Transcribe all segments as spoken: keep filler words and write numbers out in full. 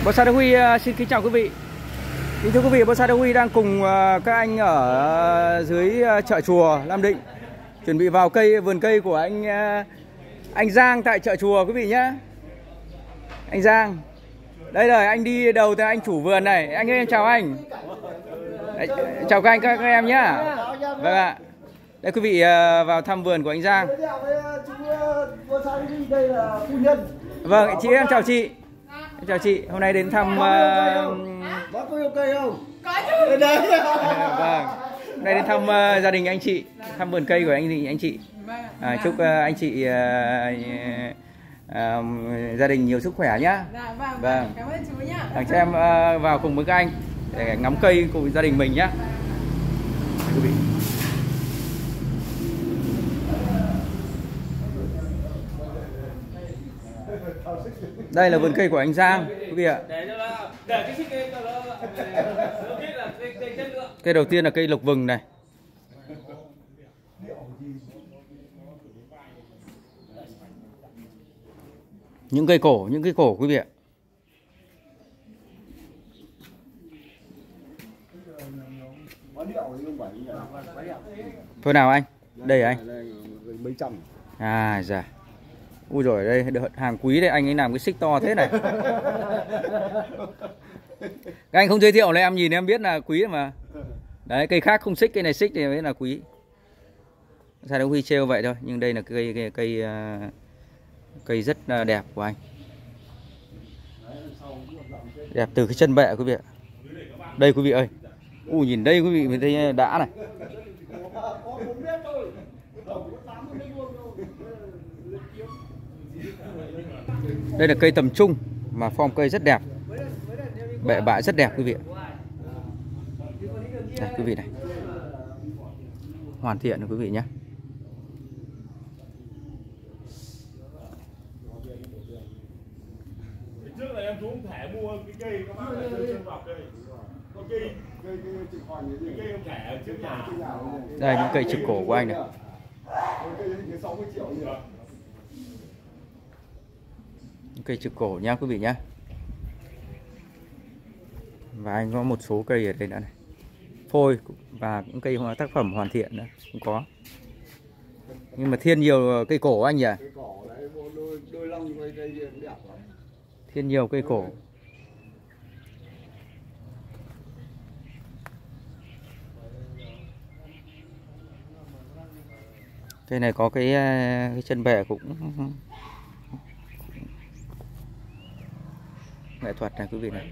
Bonsai Đắc Huy uh, xin kính chào quý vị. Kính thưa quý vị, Bonsai Đắc Huy đang cùng uh, các anh ở uh, dưới uh, chợ chùa Nam Định chuẩn bị vào cây vườn cây của anh uh, anh Giang tại chợ chùa quý vị nhé. Anh Giang. Đây rồi, anh đi đầu từ anh chủ vườn này. Anh ơi, em chào anh. Đấy, chào các anh các, các em nhé. Vâng ạ. Đây quý vị uh, vào thăm vườn của anh Giang. Vâng, chị em chào chị. Em chào chị, hôm nay đến thăm. Bác có yêu cây không? Có chứ. Đấy. Vâng. Hôm nay đến thăm uh, gia đình anh chị, thăm vườn cây của anh anh chị. À, chúc uh, anh chị uh, uh, gia đình nhiều sức khỏe nhá. Dạ, vâng, vâng. Cảm ơn chú nhá. Thằng cho em uh, vào cùng với các anh để ngắm cây cùng gia đình mình nhá. Quý vị. Đây là vườn cây của anh Giang, quý vị ạ. Cây đầu tiên là cây lộc vừng này. Những cây cổ, những cây cổ quý vị ạ. Thôi nào anh, đây anh. Mấy trăm. À dạ. Ui rồi đây hàng quý đây, anh ấy làm cái xích to thế này. Các anh không giới thiệu này em nhìn em biết là quý mà. Đấy, cây khác không xích, cây này xích thì mới là quý. Bonsai Đắc Huy trêu vậy thôi, nhưng đây là cây cây cây, cây rất đẹp của anh. Đẹp từ cái chân bẹ quý vị ạ. Đây quý vị ơi. Ui nhìn đây quý vị mình thấy đã này. Đây là cây tầm trung mà form cây rất đẹp. Bệ bạ rất đẹp quý vị ạ. Đây quý vị này. Hoàn thiện rồi quý vị nhé. Trước là em xuống thẻ mua cái cây các bác lại chơi vào cây. Có cây cây cây cây không thẻ trước nhà. Đây những cây trực cổ của anh này. Cây trực cổ nha quý vị nhé. Và anh có một số cây ở đây nữa này. Phôi và những cây tác phẩm hoàn thiện nữa cũng có. Nhưng mà thiên nhiều cây cổ anh nhỉ? Thiên nhiều cây cổ. Cây này có cái, cái chân bè cũng nghệ thuật này quý vị này.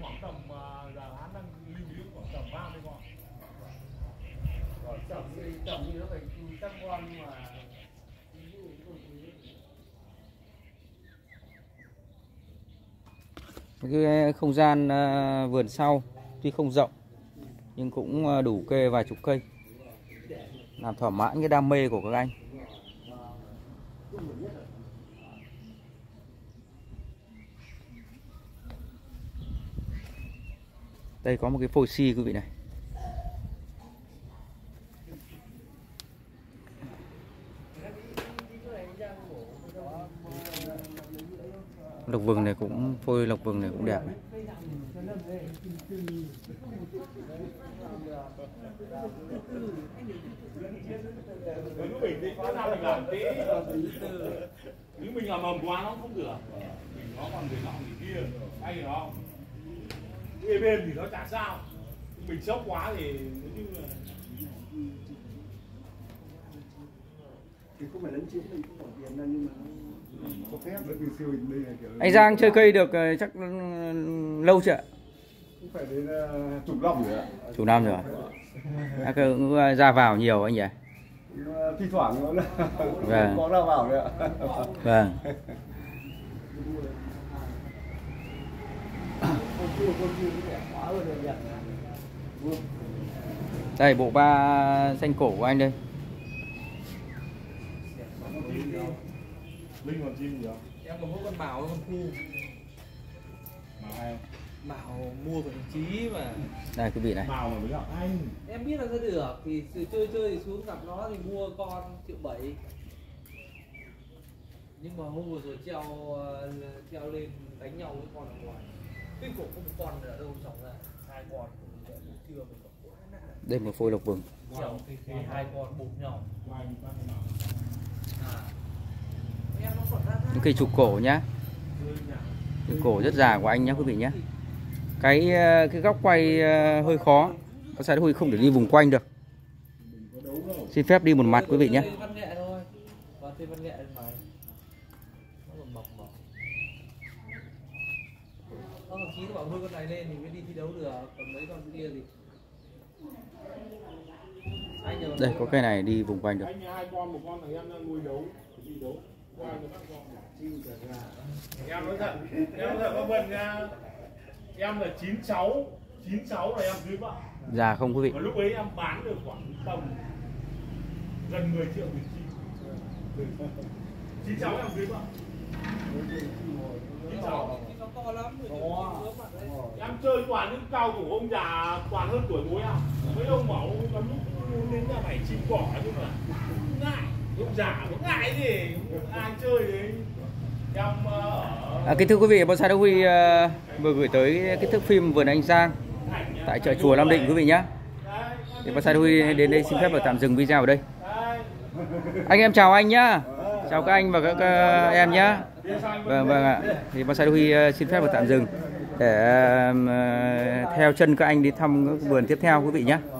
Cái không gian vườn sau tuy không rộng nhưng cũng đủ kê vài chục cây, làm thỏa mãn cái đam mê của các anh. Đây có một cái phôi si quý vị này. Lộc vừng này cũng phôi lộc vừng này cũng đẹp này. Nếu mình làm mầm quá nó không được. Nó còn người nọ người kia, hay hiểu không? Cái bên thì nó chả sao. Mình sốc quá thì nếu như là thì không phải lấn chiếm mình không bỏ tiền ra nhưng mà có phép bởi vì siêu hình đây là kiểu. Anh Giang chơi cây được chắc lâu chưa ạ? Cũng phải đến uh, chục năm rồi ạ. Chục năm rồi. Các cũng ra vào nhiều anh nhỉ? Thi thoảng nó vâng. có ra vào đấy ạ. Vâng. Đây bộ ba xanh cổ của anh đây. Linh còn chim gì không? Em có mỗi con Bảo con Khu. Bảo hay không? Bảo mua của thằng Chí mà. Đây quý vị này. Bảo mà mới gặp anh. Em biết là ra được thì chơi chơi thì xuống gặp nó thì mua con triệu bảy. Nhưng mà hôm vừa rồi treo treo lên đánh nhau với con ở ngoài. Kinh cổ có một con ở đâu trồng ra hai con chưa mình Đây một phôi lộc vừng. trồng cái, cái hai con bụng nhỏ. À. Em nó còn ra ra. Những cây trục cổ nhá. Cái cổ rất già của anh nhé quý vị nhé. Cái cái góc quay hơi khó. Có sao Huy không thể đi vùng quanh được. Xin phép đi một mặt quý vị nhé. Văn nghệ thôi. Và thêm văn nghệ lên máy. Nó còn mọc mọc. Nó thậm chí nó bảo nuôi con này lên thì mới đi thi đấu được. Còn mấy con kia thì đây có cây này đi vùng quanh được. Anh hai con, một con thằng em đang nuôi đấu, đi đấu. Qua cho các con. Em nói thật, em nói thật các bạn nha. Em là chín sáu, chín sáu là em dưới vợ. Già không quý vị? Và lúc ấy em bán được khoảng tầm gần mười triệu tiền chi. chín sáu em dưới vợ. chín sáu. nó to lắm. Em chơi toàn những cao thủ ông già toàn hơn tuổi bố à. Mấy ông bảo có lúc đến nhà mày chim cỏ nhưng mà ngại. Ông già có ngại gì, ai chơi đấy. Em uh, À, kính thưa quý vị, Bonsai Đắc Huy uh, vừa gửi tới cái thước phim vườn anh Giang tại chợ chùa Nam Định quý vị nhé. Thì Bonsai Đắc Huy đến đây xin phép và tạm dừng video ở đây. Anh em chào anh nhá, chào các anh và các uh, em nhé. Vâng vâng ạ. Thì Bonsai Đắc Huy uh, xin phép và tạm dừng để uh, theo chân các anh đi thăm vườn tiếp theo quý vị nhé.